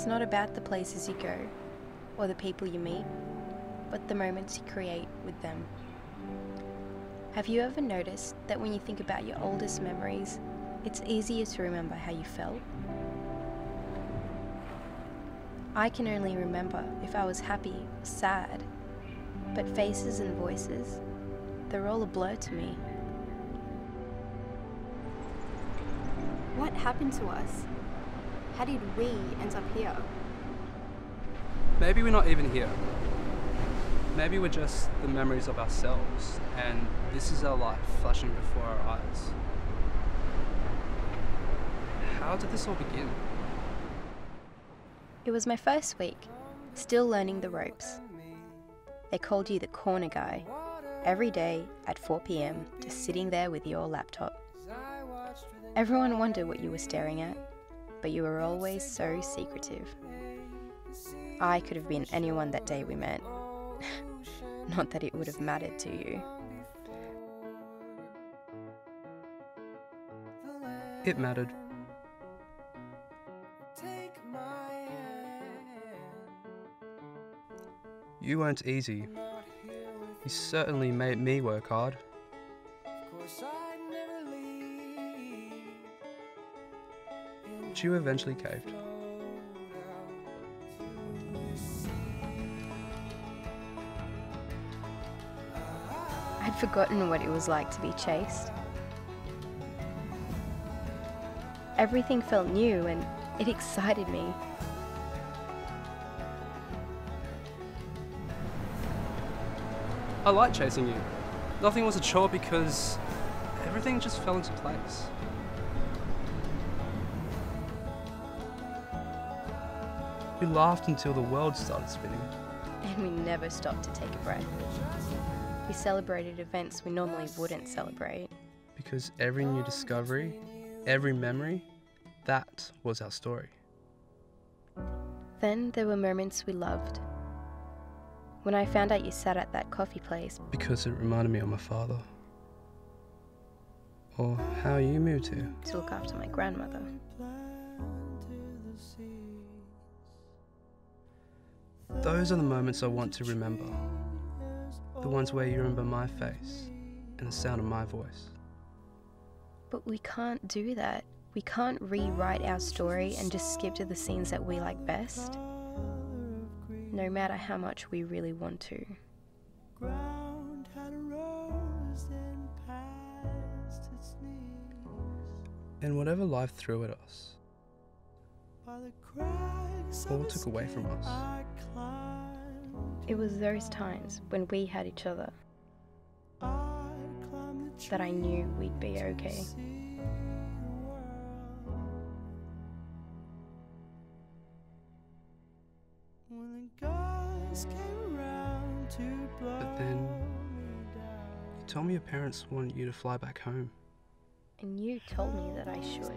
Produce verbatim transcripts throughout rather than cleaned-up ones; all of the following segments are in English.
It's not about the places you go or the people you meet, but the moments you create with them. Have you ever noticed that when you think about your oldest memories, it's easier to remember how you felt? I can only remember if I was happy or sad, but faces and voices, they're all a blur to me. What happened to us? How did we end up here? Maybe we're not even here. Maybe we're just the memories of ourselves, and this is our life flashing before our eyes. How did this all begin? It was my first week, still learning the ropes. They called you the corner guy, every day at four p m, just sitting there with your laptop. Everyone wondered what you were staring at, but you were always so secretive. I could have been anyone that day we met. Not that it would have mattered to you. It mattered. You weren't easy. You certainly made me work hard. But you eventually caved. I'd forgotten what it was like to be chased. Everything felt new and it excited me. I liked chasing you. Nothing was a chore because everything just fell into place. We laughed until the world started spinning. And we never stopped to take a breath. We celebrated events we normally wouldn't celebrate. Because every new discovery, every memory, that was our story. Then there were moments we loved. When I found out you sat at that coffee place. Because it reminded me of my father. Or how you moved here. To look after my grandmother. Those are the moments I want to remember. The ones where you remember my face and the sound of my voice. But we can't do that. We can't rewrite our story and just skip to the scenes that we like best. No matter how much we really want to. And whatever life threw at us, or took away from us, it was those times when we had each other that I knew we'd be okay. But then, you told me your parents wanted you to fly back home. And you told me that I should.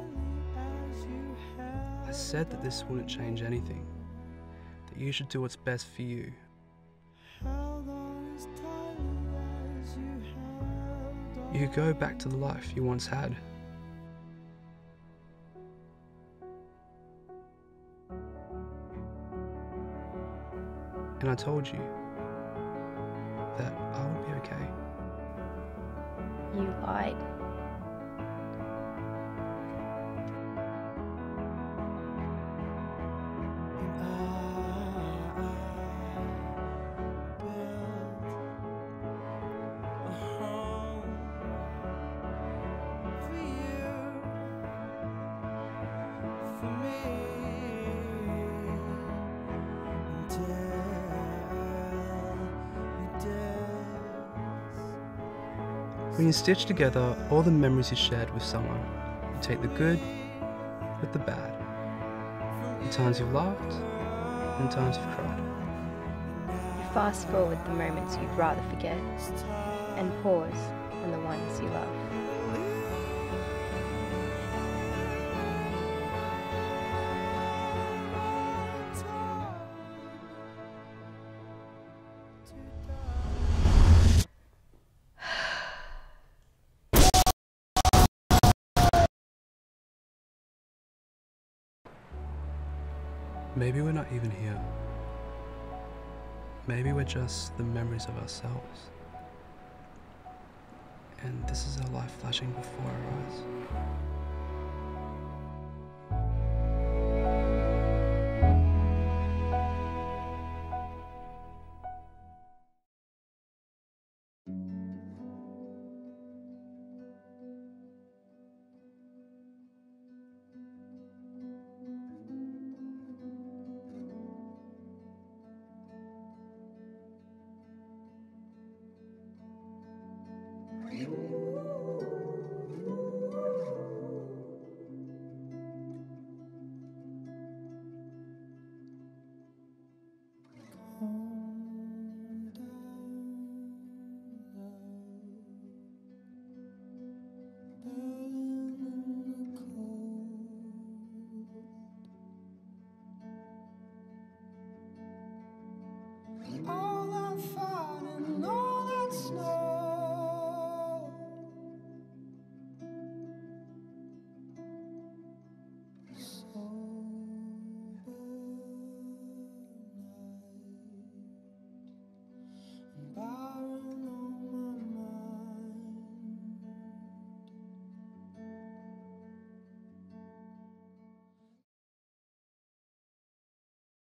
I said that this wouldn't change anything, that you should do what's best for you. You could go back to the life you once had. And I told you that I would be okay. You lied. When you stitch together all the memories you shared with someone, you take the good with the bad, the times you've laughed and the times you've cried. You fast forward the moments you'd rather forget and pause on the ones you love. Maybe we're not even here. Maybe we're just the memories of ourselves. And this is our life flashing before our eyes. Down, down, down.